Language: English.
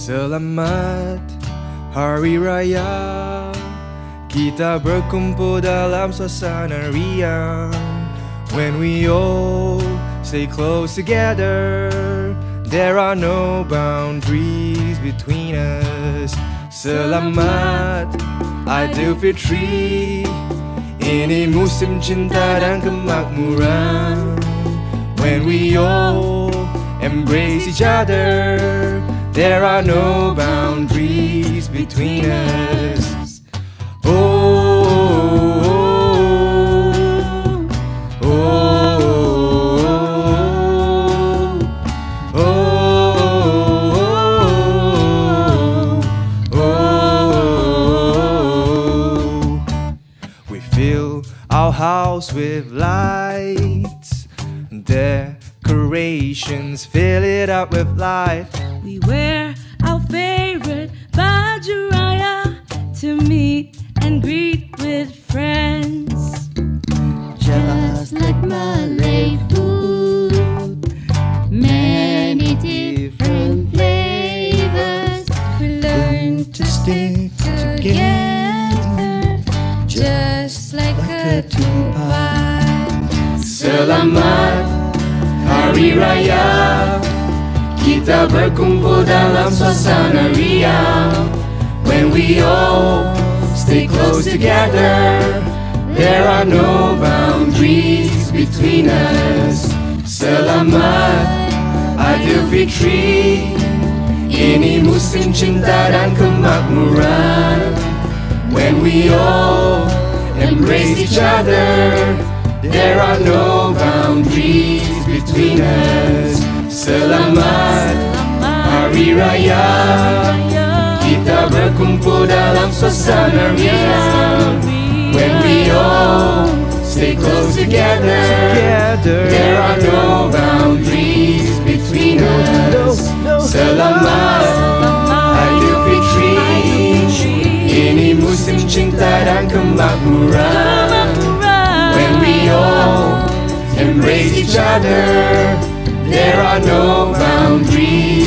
Selamat Hari Raya, kita berkumpul dalam suasana riang. When we all stay close together, there are no boundaries between us. Selamat Aidilfitri, ini musim cinta dan kemakmuran. When we all embrace each other, there are no boundaries between us. Oh, oh, oh, oh, oh. We fill our house with lights, decorations fill it up with life. We wear our favorite baju raya to meet and greet with friends. Just like Malay food, many different flavors. We learn to stick together, just like a tupai. Selamat Hari Raya, kita berkumpul dalam suasana riang. When we all stay close together, there are no boundaries between us. Selamat Aidilfitri, ini musim cinta dan kemakmuran. When we all embrace each other, there are no boundaries between us. Selamat Hari Raya, kita berkumpul dalam suasana riang. When we all stay close together, there are no boundaries between us. Selamat Aidilfitri, ini musim cinta dan kemakmuran. When we all embrace each other, there are no boundaries